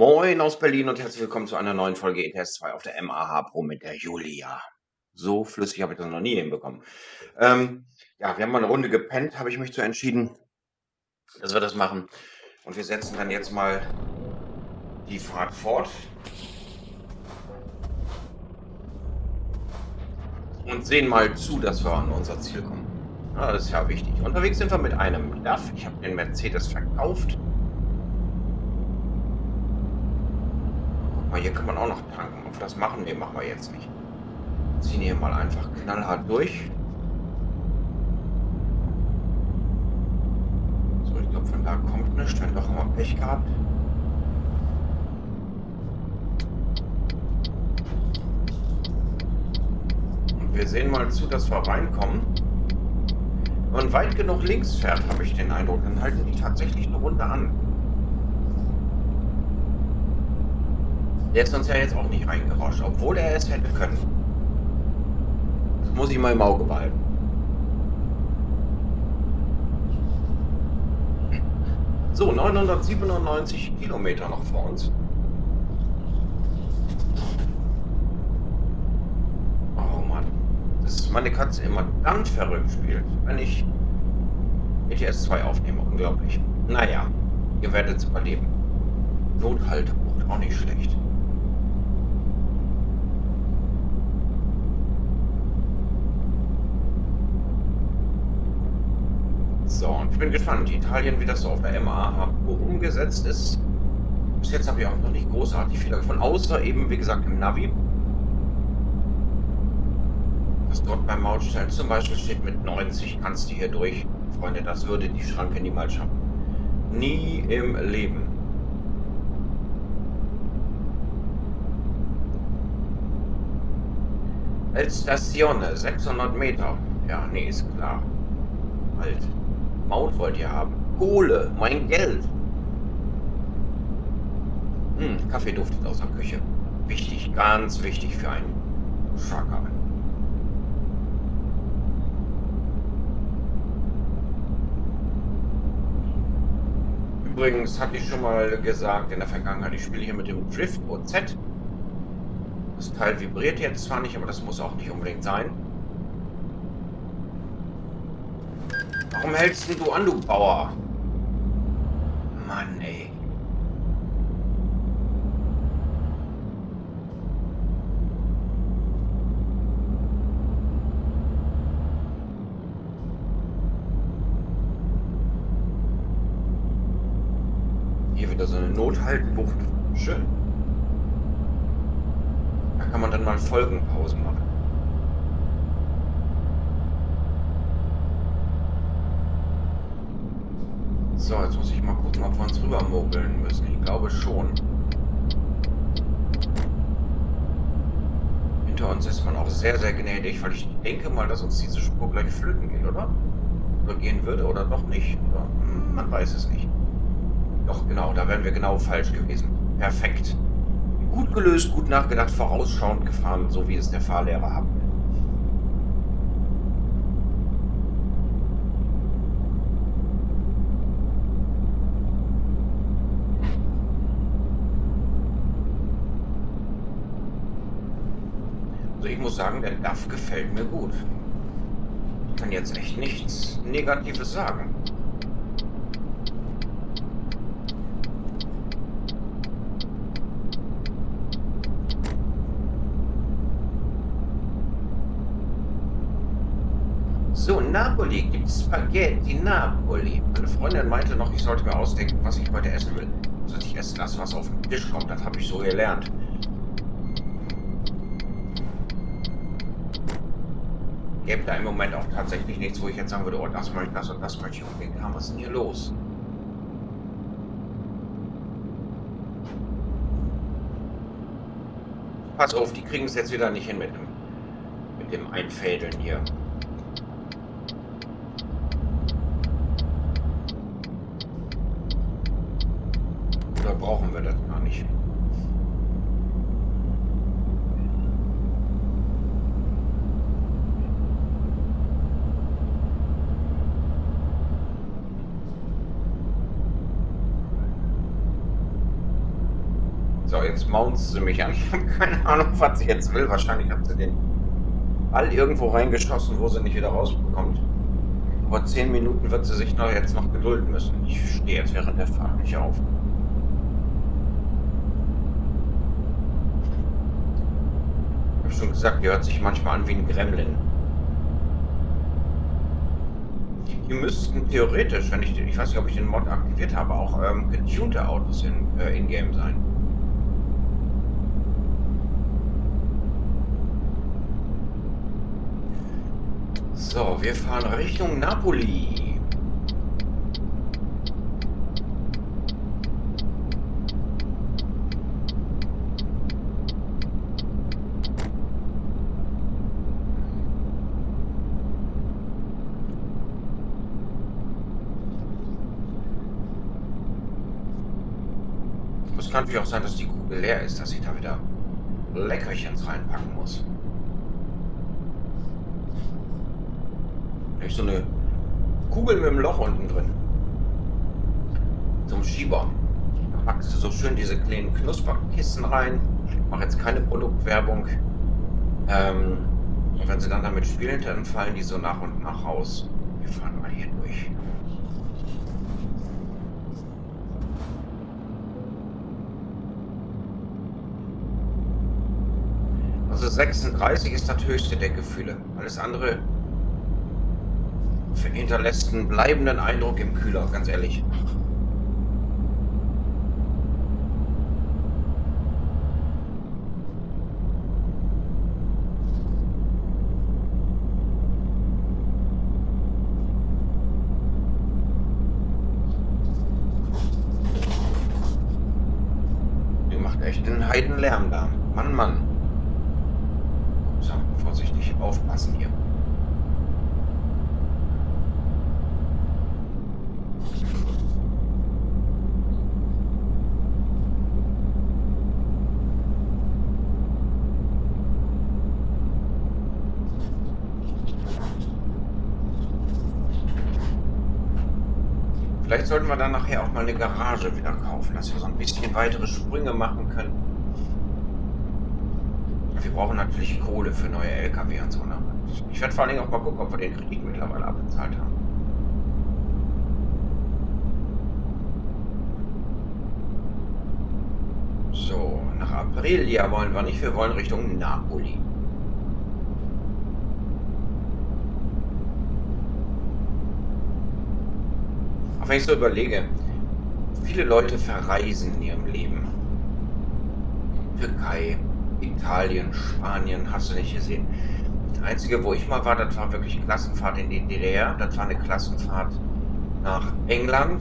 Moin aus Berlin und herzlich willkommen zu einer neuen Folge ETS 2 auf der MAH Pro mit der Julia. So flüssig habe ich das noch nie hinbekommen. Ja, wir haben mal eine Runde gepennt, habe ich mich zu entschieden, dass wir das machen. Und wir setzen dann jetzt mal die Fahrt fort. Und sehen mal zu, dass wir an unser Ziel kommen. Ja, das ist ja wichtig. Unterwegs sind wir mit einem DAF. Ich habe den Mercedes verkauft. Guck mal, hier kann man auch noch tanken. Ob wir das machen? Ne, machen wir jetzt nicht. Ziehen hier mal einfach knallhart durch. So, ich glaube, von da kommt nichts. Wenn doch, haben wir Pech gehabt. Und wir sehen mal zu, dass wir reinkommen. Wenn man weit genug links fährt, habe ich den Eindruck, dann halten die tatsächlich eine Runde an. Der ist uns ja jetzt auch nicht reingerauscht, obwohl er es hätte können. Das muss ich mal im Auge behalten. So, 997 Kilometer noch vor uns. Oh Mann, das ist meine Katze immer dann verrückt spielt, wenn ich ETS 2 aufnehme. Unglaublich. Naja, ihr werdet es überleben. Nothaltebucht, auch nicht schlecht. So, und ich bin gespannt, Italien, wie das so auf der MAH umgesetzt ist. Bis jetzt habe ich auch noch nicht großartig Fehler gefunden, außer eben, wie gesagt, im Navi. Das dort beim Mautstellen zum Beispiel steht mit 90, kannst du hier durch. Freunde, das würde die Schranke niemals schaffen. Nie im Leben. Stazione, 600 Meter. Ja, nee, ist klar. Halt. Maut wollt ihr haben. Kohle, mein Geld. Kaffee duftet aus der Küche. Wichtig, ganz wichtig für einen Trucker. Übrigens hatte ich schon mal gesagt in der Vergangenheit, ich spiele hier mit dem Drift OZ. Das Teil vibriert jetzt zwar nicht, aber das muss auch nicht unbedingt sein. Warum hältst denn du an, du Bauer? Mann, ey. Hier wieder so eine Nothaltebucht. Schön. Da kann man dann mal Folgenpausen machen. So, jetzt muss ich mal gucken, ob wir uns rüber mogeln müssen. Ich glaube schon. Hinter uns ist man auch sehr, sehr gnädig, weil ich denke mal, dass uns diese Spur gleich flöten geht, oder? Oder gehen würde oder doch nicht. Oder, man weiß es nicht. Doch, genau, da wären wir genau falsch gewesen. Perfekt. Gut gelöst, gut nachgedacht, vorausschauend gefahren, so wie es der Fahrlehrer haben will. Also ich muss sagen, der DAF gefällt mir gut. Ich kann jetzt echt nichts Negatives sagen. So, Napoli gibt Spaghetti Napoli. Meine Freundin meinte noch, ich sollte mir ausdenken, was ich heute essen will. Also ich esse das, was auf den Tisch kommt. Das habe ich so gelernt. Gäbe da im Moment auch tatsächlich nichts, wo ich jetzt sagen würde, oh, das möchte ich, das und das möchte ich unbedingt haben. Was ist denn hier los? Pass auf, die kriegen es jetzt wieder nicht hin mit dem Einfädeln hier. Oder brauchen wir das gar nicht? jetzt mounts sie mich an. Ich habe keine Ahnung, was sie jetzt will. Wahrscheinlich hat sie den Ball irgendwo reingeschossen, wo sie nicht wieder rausbekommt. Aber 10 Minuten wird sie sich jetzt noch gedulden müssen. Ich stehe jetzt während der Fahrt nicht auf. Ich habe schon gesagt, die hört sich manchmal an wie ein Gremlin. Die müssten theoretisch, wenn ich weiß nicht, ob ich den Mod aktiviert habe, auch getunte Autos in-game sein. So, wir fahren Richtung Napoli. Es kann natürlich auch sein, dass die Kugel leer ist, dass ich da wieder Leckerchens reinpacken muss. So eine Kugel mit einem Loch unten drin. Zum Schieber. Da packst du so schön diese kleinen Knusperkissen rein. Ich mache jetzt keine Produktwerbung. Und wenn sie dann damit spielen, dann fallen die so nach und nach raus. Wir fahren mal hier durch. Also 36 ist das höchste der Gefühle. Alles andere hinterlässt einen bleibenden Eindruck im Kühler, ganz ehrlich. Die macht echt einen Heidenlärm da. Mann, Mann. So, vorsichtig, aufpassen hier. Vielleicht sollten wir dann nachher auch mal eine Garage wieder kaufen, dass wir so ein bisschen weitere Sprünge machen können. Wir brauchen natürlich Kohle für neue LKW und so. Ne? Ich werde vor allen Dingen auch mal gucken, ob wir den Kredit mittlerweile abbezahlt haben. So, nach Aprilia wollen wir nicht, wir wollen Richtung Napoli. Auch wenn ich so überlege, viele Leute verreisen in ihrem Leben. Türkei, Italien, Spanien, hast du nicht gesehen. Das Einzige, wo ich mal war, das war wirklich Klassenfahrt in die DDR. Das war eine Klassenfahrt nach England.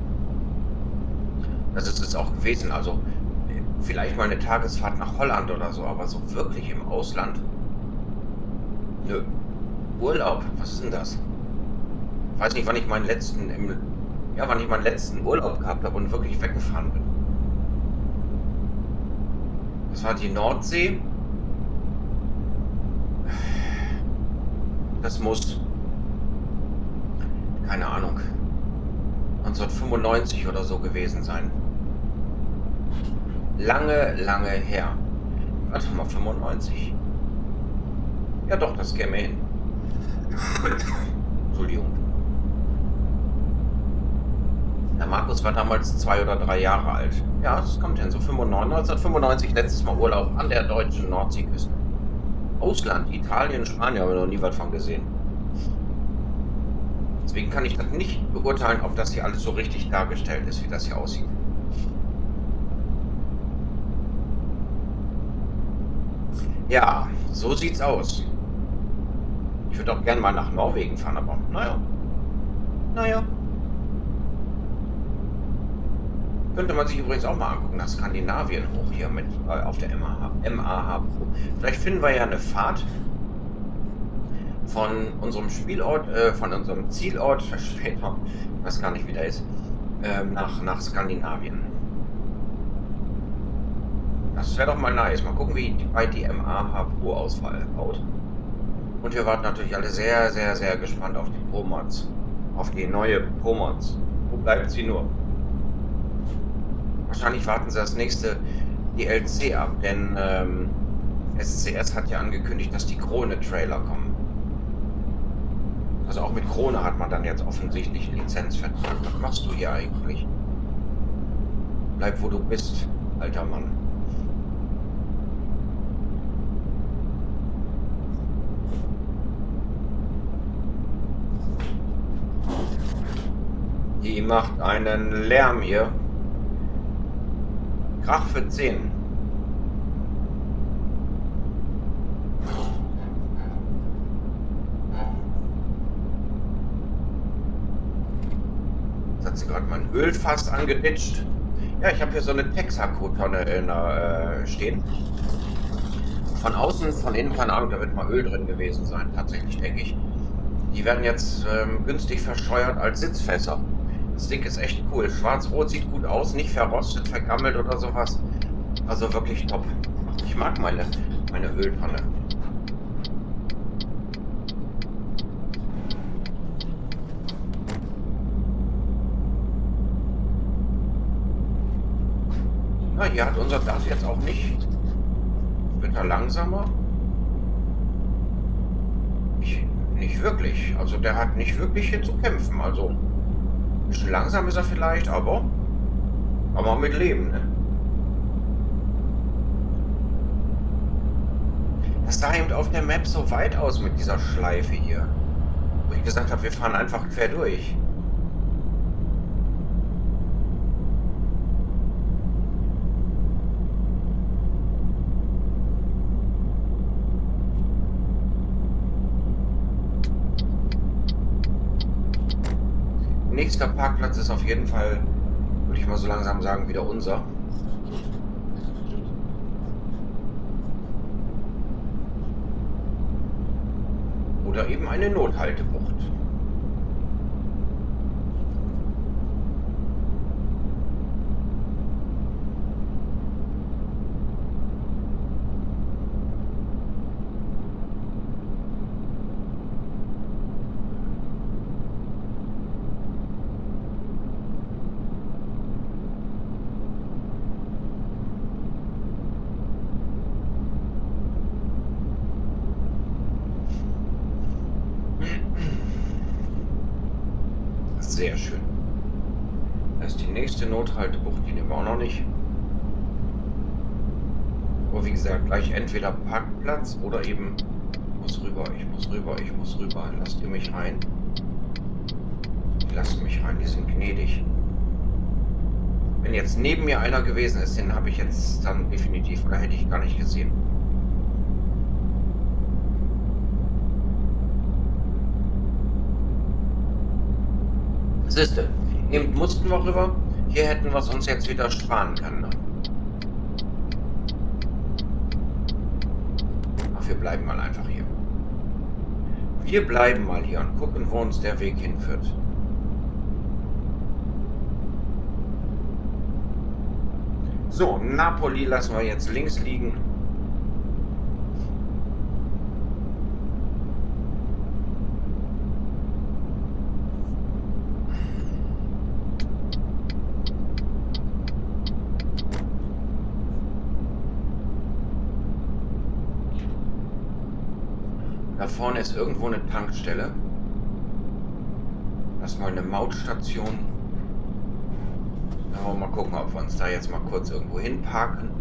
Das ist es auch gewesen. Also vielleicht mal eine Tagesfahrt nach Holland oder so, aber so wirklich im Ausland? Nö. Urlaub, was ist denn das? Ich weiß nicht, wann ich meinen letzten Urlaub gehabt habe und wirklich weggefahren bin. Das war die Nordsee. Das muss, keine Ahnung, 1995 oder so gewesen sein. Lange, lange her. Warte mal, 95. Ja doch, das käme hin. Entschuldigung. Der Markus war damals 2 oder 3 Jahre alt. Ja, das kommt hin. So 1995 letztes Mal Urlaub an der deutschen Nordseeküste. Ausland, Italien, Spanien, habe ich noch nie was von gesehen. Deswegen kann ich das nicht beurteilen, ob das hier alles so richtig dargestellt ist, wie das hier aussieht. Ja, so sieht's aus. Ich würde auch gerne mal nach Norwegen fahren, aber naja. Naja. Könnte man sich übrigens auch mal angucken, nach Skandinavien hoch hier mit auf der MAH Pro. Vielleicht finden wir ja eine Fahrt von unserem Spielort, von unserem Zielort später, ich weiß gar nicht, wie der ist, nach Skandinavien. Das wäre doch mal nice. Mal gucken, wie weit die MAH Pro ausbaut. Und wir warten natürlich alle sehr, sehr, sehr gespannt auf die Pro-Mods. Auf die neue Pro-Mods. Wo bleibt sie nur? Wahrscheinlich warten sie das nächste DLC ab, denn SCS hat ja angekündigt, dass die Krone-Trailer kommen. Also auch mit Krone hat man dann jetzt offensichtlich einen Lizenzvertrag. Was machst du hier eigentlich? Bleib, wo du bist, alter Mann. Die macht einen Lärm hier. Krach für 10. Jetzt hat sie gerade mein Ölfass angeditscht. Ja, ich habe hier so eine Texaco-Tonne stehen. Von außen, von innen, keine Ahnung, da wird mal Öl drin gewesen sein, tatsächlich, denke ich. Die werden jetzt günstig verscheuert als Sitzfässer. Das Ding ist echt cool. Schwarz-Rot sieht gut aus, nicht verrostet, vergammelt oder sowas. Also wirklich top. Ich mag meine Öltonne. Na, hier hat unser DAF jetzt auch nicht. Wird er langsamer? Nicht wirklich. Also der hat nicht wirklich hier zu kämpfen. Also ein bisschen langsam ist er vielleicht, aber kann man mit leben, ne? Das sah eben auf der Map so weit aus mit dieser Schleife hier. Wo ich gesagt habe, wir fahren einfach quer durch. Nächster Parkplatz ist auf jeden Fall, würde ich mal so langsam sagen, wieder unser. Oder eben eine Nothaltebucht. Sehr schön. Das ist die nächste Nothaltebucht, die nehmen wir auch noch nicht. Aber wie gesagt, gleich entweder Parkplatz oder eben ich muss rüber. Lasst ihr mich rein? Die lassen mich rein, die sind gnädig. Wenn jetzt neben mir einer gewesen ist, den habe ich jetzt dann definitiv, oder hätte ich gar nicht gesehen. Siehste, eben mussten wir rüber. Hier hätten wir es uns jetzt wieder sparen können. Ach, wir bleiben mal einfach hier. Wir bleiben mal hier und gucken, wo uns der Weg hinführt. So, Napoli lassen wir jetzt links liegen. Da vorne ist irgendwo eine Tankstelle. Das ist mal eine Mautstation. Dann wollen wir mal gucken, ob wir uns da jetzt mal kurz irgendwo hinparken.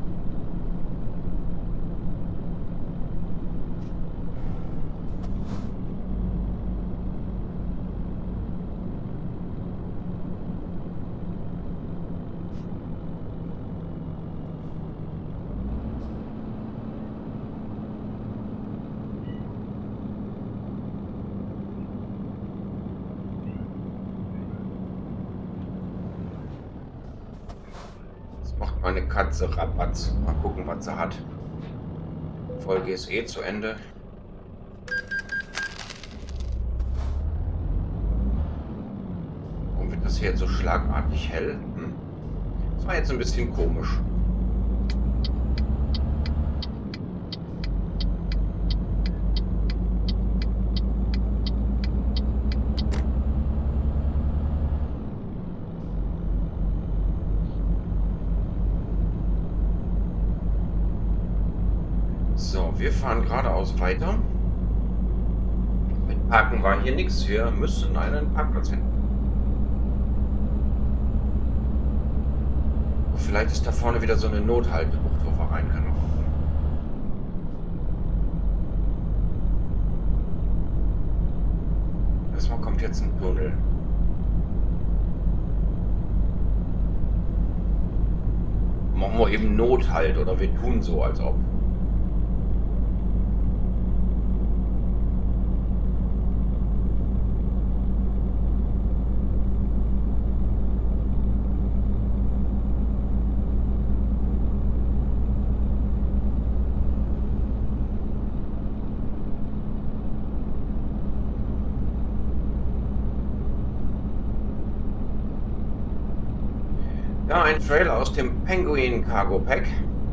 Meine Katze Rabatz. Mal gucken, was sie hat. Folge ist eh zu Ende. Warum wird das hier jetzt so schlagartig hell? Das war jetzt ein bisschen komisch. So, wir fahren geradeaus weiter. Mit Parken war hier nichts. Wir müssen einen Parkplatz finden. Vielleicht ist da vorne wieder so eine Nothaltebucht, wo wir rein können. Erstmal kommt jetzt ein Tunnel. Machen wir eben Nothalt oder wir tun so, als ob. Ja, ein Trailer aus dem Penguin Cargo Pack.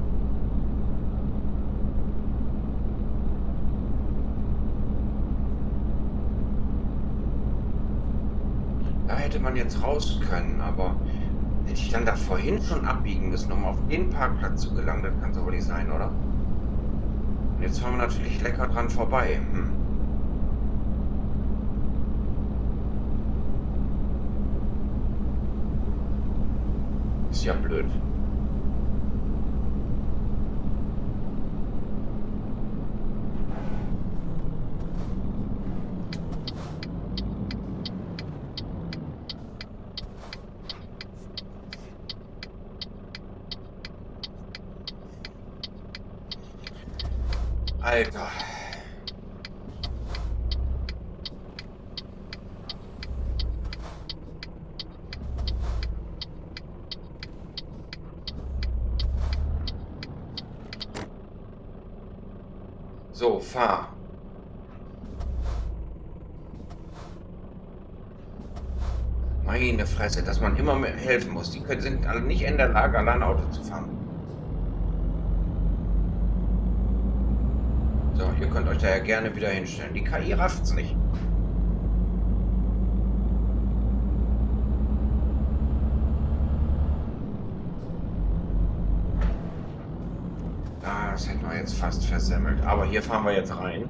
Da hätte man jetzt raus können, aber hätte ich dann da vorhin schon abbiegen müssen, um auf den Parkplatz zu gelangen? Das kann so wohl nicht sein, oder? Und jetzt fahren wir natürlich lecker dran vorbei. Ist ja blöd. Alter. So, fahr. Meine Fresse, dass man immer mehr helfen muss. Die sind alle nicht in der Lage, allein Auto zu fahren. So, ihr könnt euch da ja gerne wieder hinstellen. Die KI rafft's nicht. Das hätten wir jetzt fast versemmelt. Aber hier fahren wir jetzt rein.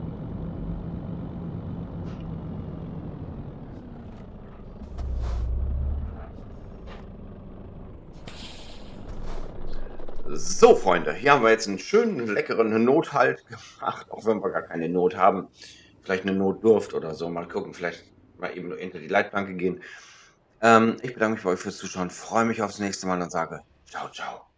So, Freunde, hier haben wir jetzt einen schönen, leckeren Nothalt gemacht, auch wenn wir gar keine Not haben. Vielleicht eine Notdurft oder so. Mal gucken, vielleicht mal eben hinter die Leitplanke gehen. Ich bedanke mich bei euch fürs Zuschauen, freue mich aufs nächste Mal und sage ciao, ciao.